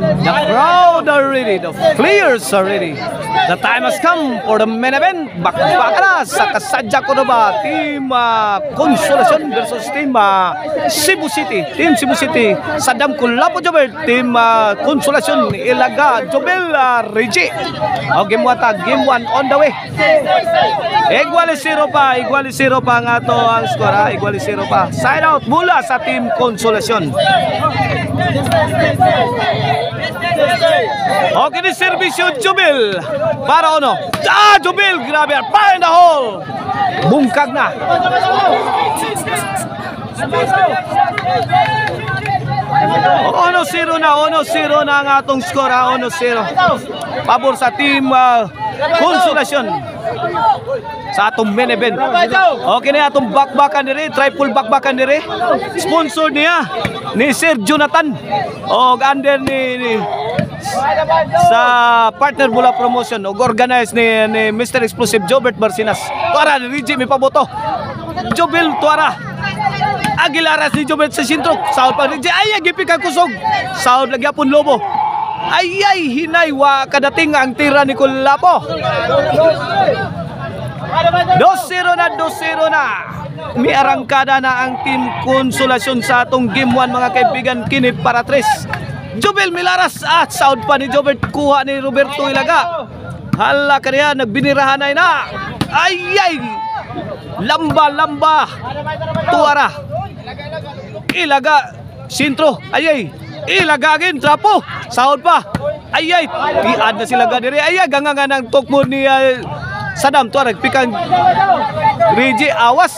The crowd are ready, the players are ready. The time has come for the main event. Bakbakan na sa kasadya ko na ba? Team Consolacion versus Team Cebu City. Team Cebu City, Saddam Kulapo Jobel. Team Consolacion, Ilaga Jobel Reggie. Game 1 on the way. Iguali 0 pa nga to ang score. Iguali 0 pa. Side out mula sa Team Consolacion. Okay, ni servisyo Jobel para ono. Jobel, grabe, fire in the hole. Bungkag na. Ono 0 na ang atong score. 1-0 pabor sa Team Consolacion sa atong main event. Okay na atong bakbakan diri, triple bakbakan diri. Sponsor niya ni Sir Jonathan og under ni sa partner mula promotion og organize ni Mr. Explosive Jobert Barcinas. Tuara ni Reggie mi paboto. Jobel tuara. Aguilaras ni Jobert sa sintro. Saud pa Reggie. Ay gipikag kusog. Saud lagi apon lobo. Ay hinay wa kadating ang tira ni Kulapo. 2-0 na. May arangkada na ang Team Consolacion sa atong game 1 mga kaibigan. Kini para 3. Jobel Milaras at sound pa ni Jobert, kuha ni Roberto Ilaga. Hala kaniya, nagbinirahan na. Ay lamba tuara. Ilaga sintro. Ilaga agin trapo. Sound pa. Tiad na sila gadiri. Gangangan ang tokmo ni Saddam tuara pikang Reggie awas.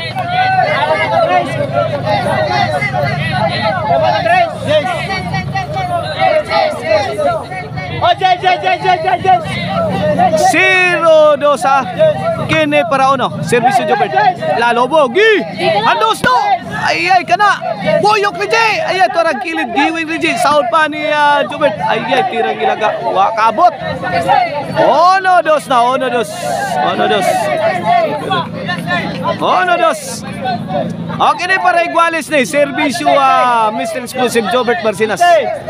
Zero dosa kini para ono servisyo Jobert lalobo gi handos no kana boyok Reggie torang kilid giwing Reggie sound pa ni Jobert tirang ilaga wa kabot ono dos okay ni para igualis ni servisyo Mr. Explosive Jobert Barcinas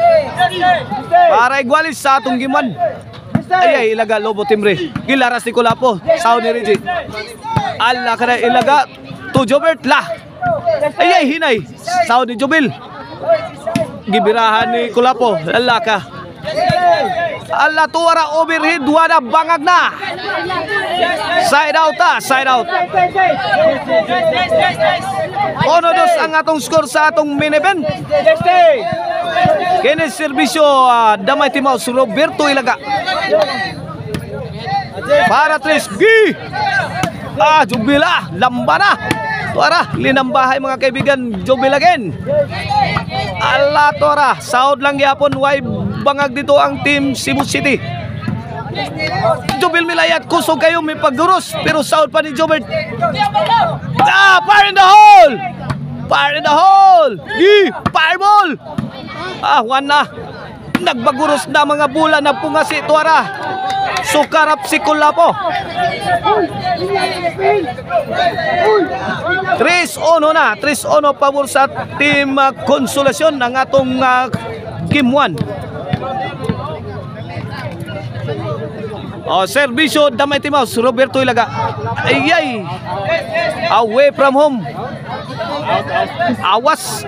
para igualis sa atong giman. Ilaga lobo timbre. Gilaras ni Kulapo. Sound ni Reggie. Ala kada ilaga to Jobert la. Hinay. Sound ni Jobel. Gibirahan ni Kulapo. Ala ka. Ala tuara overhead wala bangag na. Side out. Ono dos ang atong score sa atong main event. Kini servisyo Damay Timaus Roberto Ilaga. Para 3 gi. Jobel lamba na. Tuara, linambahay mga kaibigan, Jobel again. Ala tuara, sound lang yapon way bangag dito ang Team Cebu City. Jobel milayat kusog kayo may pagduros pero sound pa ni Jobert. Fire in the hole. Fireball. Wan na. Nagbaguros na mga bola na pungasi tuara. Sukarap si Kulapo. 3-1 pabor sa Team Consolacion ng atong game 1. Servisyo Damay Timaus Roberto Ilaga. Away from home. Awas.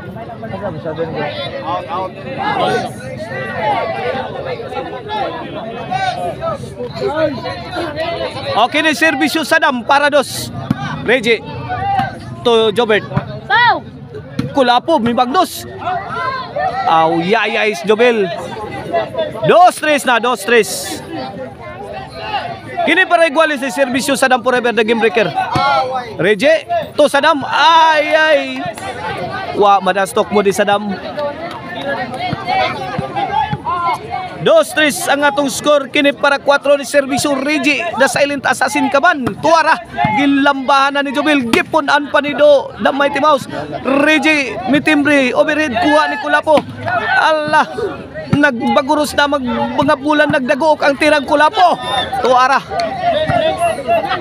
Okay ni servisyo Saddam para 2. Reggie to Jobert. Kulapo may bagdos. Jobel. 2-3 na. Kini para igualis si servisyo Saddam forever the game breaker. Reggie to Saddam. Wa madastok mo di Saddam. 2-3 ang atong score. Kini para 4 ni servisyo Reggie the silent assassin kaban. Tuara gilambahan na ni Jobel. Gipunan pa ni Damay Timaus. Reggie mitimbre overhead kuha ni Kulapo. Allah nagbaguros na mga bulan nagdagook ang tirang Kulapo. Tuara.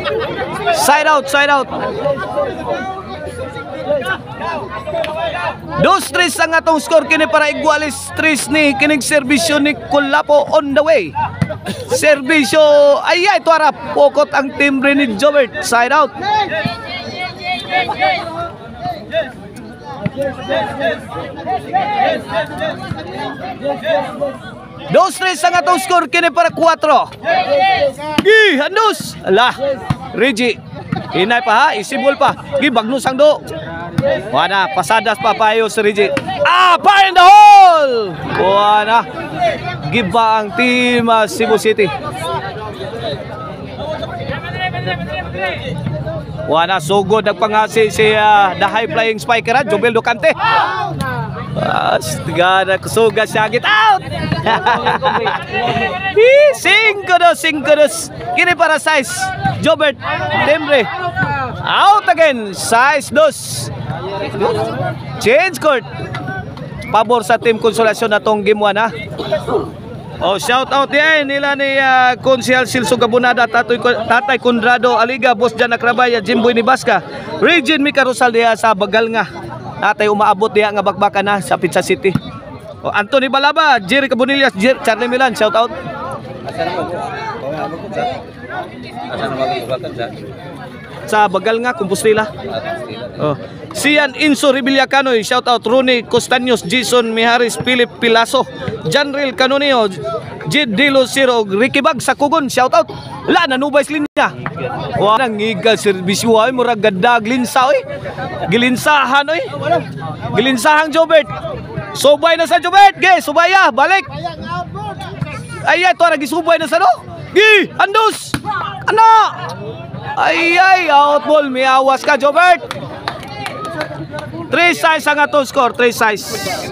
Side out. 2-3 ang atong score kini para igualis 3 ni kining serbisyo ni Kulapo on the way. Serbisyo ayay tuara pokot ang timbre ni Jobert, side out. Dos tres ang atong score kini para 4. Gi handus. Ala. Reggie. Hinay pa ha, isibol pa. Gi bagnos ang do. Wala pasadas pa payo si Reggie. Fire in the hole. Wala. Giba ang team Cebu City. Wala sugod nagpangasi si the high flying spiker Jobel Ducante. Gana kusuga siya get out. 5-2 kini para size Jobert Timbre out again size 2 change court pabor sa team Konsolasyon natong game 1 ha. Oh, shout out yan nila ni Konsyal Silso Gabunada, Tatay Condrado Aliga, Boss Jan Akrabaya, Jimboy ni Basca, Regine Mika Rosal diya sa Bagal nga. Natay umaabot diya nga bakbakan na sa Pizza City. Oh, Anthony Balaba, Jerry Cabonillas, Charlie Milan, shout out. Sa Bagal nga, Compostela. Oh. Sian Inso Rebilla Canoy, shout out. Rooney Costaños, Jason Miharis, Philip Pilaso, Janril Canonio, Jid Dilo Siro, Ricky Bag sa Kugon, shout out. La nanubay linya. Wa nang ngigal serbisyo ay murag gadag linsa oy. Gilinsahan oy. Gilinsahang Jobert. Subay na sa Jobert. Ge, subaya, balik. Ay to ra gisubay na sa no. Gi, andus. Ano? Ay out ball, miawas ka Jobert. 3-6 ang atong score, 3-6.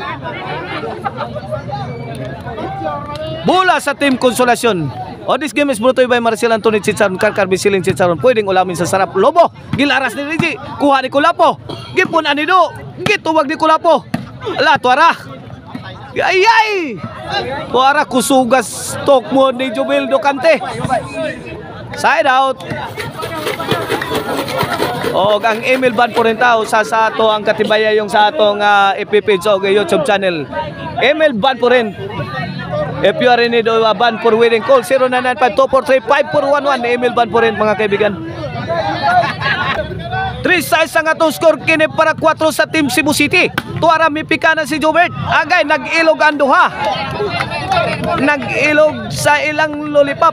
Bola sa team Konsolasyon. This game is brought to you by Marcel Anthony Chicharon, Karkar Bisiling Chicharon. Pwedeng ulamin sa sarap. Lobo, gilaras ni Reggie. Kuha ni Kulapo. Gipon anido. Gituwag ni Kulapo. Ala, tuara. Ay! Tuara kusugas talk mo ni Jobel Ducante. Side out. O ang email ban po rin tao sa ato ang katibaya yung sa atong FB page o YouTube channel. Email ban po rin. If you are in need of a ban for wedding, call 0995-243-5411. Email ban po rin mga kaibigan. 3-6 ang atong score kini para 4 sa team Cebu City. Tuara mipika na si Jobert. Agay nag-ilog ang duha. Nag-ilog sa ilang lollipop.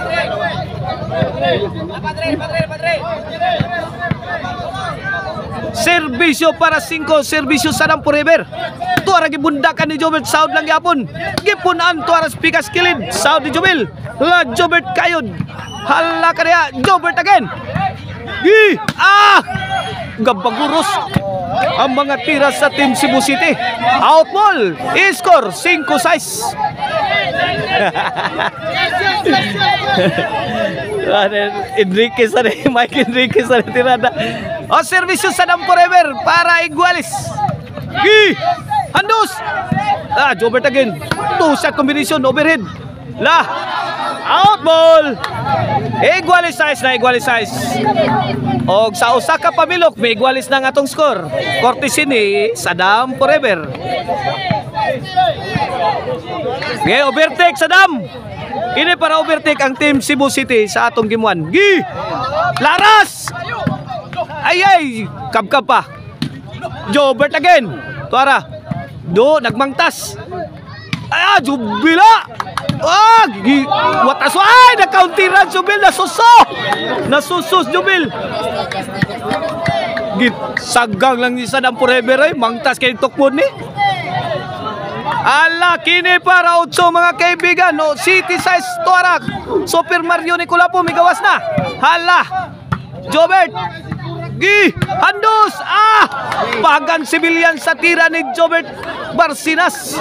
Serbisyo para 5, serbisyo sa Dampo River. Tuara gibundakan ni Jobert, saud lang yapon. Gipunan tuara pikas kilid, saud ni Jobel. La Jobert kayod. Hala ka niya, Jobert again. Gi! Gabaguros ang mga tira sa team Cebu City. Out ball, i-score 5-6. Enriquez na rin, Mike Enriquez na rin tirada. O servisyo sa Dampo River para igualis. Gi! Handus! Jobert again. 2-shot combination, overhead. La! Out ball! Igualis size na, igualis size. O sa Osaka Pamilok, may igualis na nga atong score. Courtesy ni Sadam Forever. Okay, overtake Sadam. Ini para overtake ang team Cebu City sa atong game 1. Gi! Laras! Ay! Kabkab pa. Jobert again. Tuara. Nagmangtas. Jubila! Watas! Nakauntiran Jubil! Nasusos Jubil! Sagang lang ni Sadam Forever mangtas kay tukmod ni. Ala, kini para 8 mga kaibigan. City size tuarak. Super Mario ni Kulapo, may gawas na. Hala! Jobert! Gi! Handus! Pagan civilian sa tira ni Jobert Barsinas.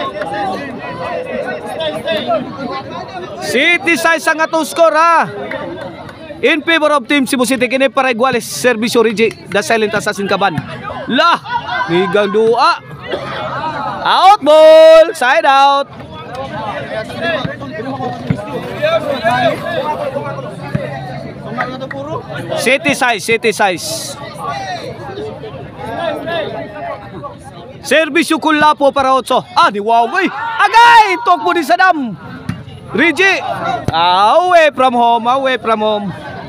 City size ang atong score in favor of team Cebu City. Kini para iguales servisyo Reggie, the silent assassin kaban. La! Higang dua. Out ball! Side out. City size, city size. Servisyo Kulapo para 8. Di wow boy. Agay! Tok po ni Sadam. Rigi. Away from home. Away from home.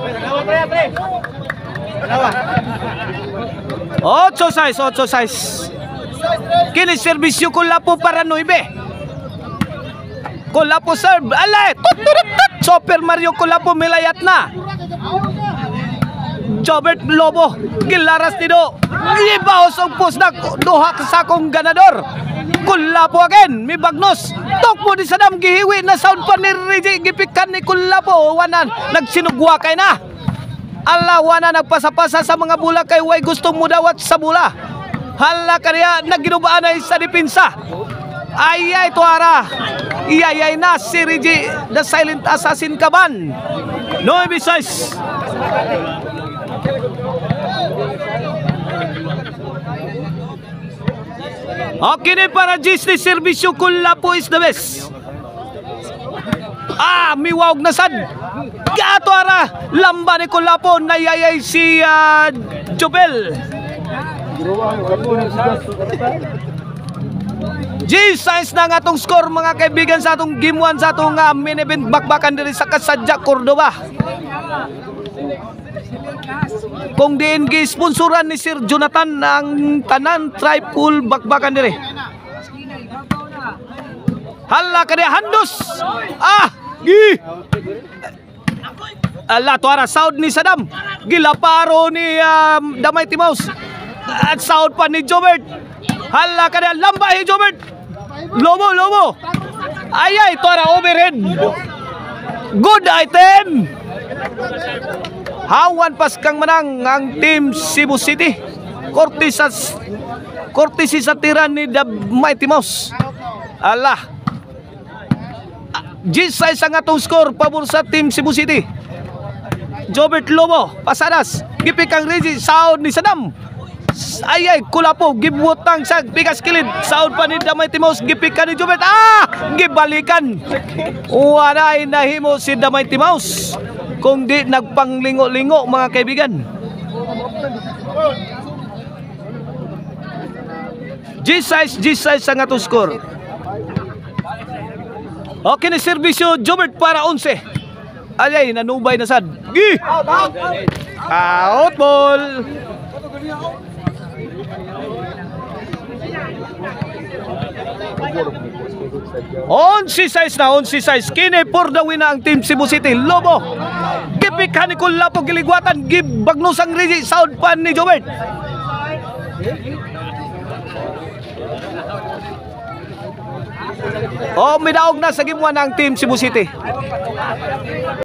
8-6. 8-6. Kini servisyo Kulapo para 9. Kulapo serve. Alay! Super Mario Kulapo milayat na. Jobert Lobo. Gilaras nido. Ibaos ang post na duha sa akong ganador. Kulapo again. May bagnos. Tokpo di Sadam. Gihiwi na sound pa ni Rigi. Gipikan ni Kulapo. Wanan. Nagsinugwa kay na. Alawana nagpasa-pasa sa mga bula kay way gusto mo dawat sa bula. Hala kaya nagginubaan ay sa dipinsa. Ayay tuara. Iyayay na si Rigi. The silent assassin kaban. 9-6. Okay na para Disney servisyo Kulapo is the best. Miwawag na sad. Gato ara. Lamba ni Kulapo. Nayayay si Jobel. G-size na nga atong score mga kaibigan sa atong game 1 sa atong main event bakbakan diri sa Kasadya, Cordoba. Kung diin gi-sponsoran ni Sir Jonathan ang tanan triple bakbakan diri. Hala kaniya handos. Tuara sound ni Sadam. Gilaparo ni Damay Timaus. At sound pa ni Jobert. Hala kaniya lambay Jobert. Lobo. Ayay tuara overhead. Good item. Hawan pas kang menang ang team Cebu City. Kortesi sa tira ni Mighty Mouse. Allah. G-size ang atong score pabor sa team Cebu City. Jobert Lobo, pasadas. Gipik ang Rigi, sound ni Sadam. Ayay, Kulapo, gibutang sa bigas kilid. Sound pa ni Mighty Mouse, gipik ka ni Jobert. Gibalikan. Waray nahimo si Mighty Mouse. Kung di nagpanglingo-lingo mga kaibigan. G-size ang atong score. Okay na servisyo Jobert para 11. Ayay, nanubay na sad. Out ball. On size kini for the win ang team Cebu City. Lobo gipikhan ni Kulapo giligwatan gibagnos ang Rigi sound pan ni Jobert. Midaog na sa game 1 ang team Cebu City.